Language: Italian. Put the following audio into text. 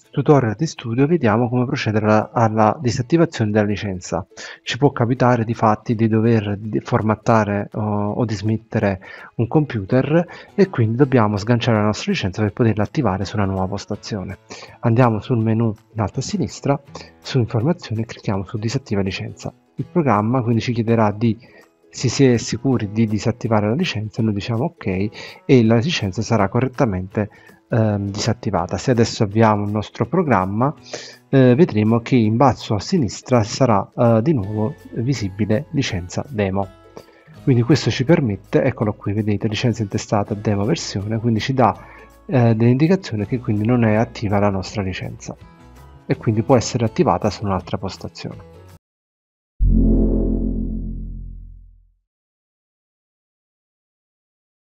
tutorial di studio vediamo come procedere alla disattivazione della licenza. Ci può capitare di fatti di dover formattare o dismettere un computer e quindi dobbiamo sganciare la nostra licenza per poterla attivare su una nuova postazione. Andiamo sul menu in alto a sinistra, su informazioni e clicchiamo su disattiva licenza. Il programma quindi ci chiederà se si è sicuri di disattivare la licenza, noi diciamo ok e la licenza sarà correttamente disattivata. Se adesso avviamo il nostro programma, vedremo che in basso a sinistra sarà di nuovo visibile licenza demo. Quindi questo ci permette, eccolo qui, vedete, licenza intestata demo versione, quindi ci dà dell'indicazione che quindi non è attiva la nostra licenza e quindi può essere attivata su un'altra postazione.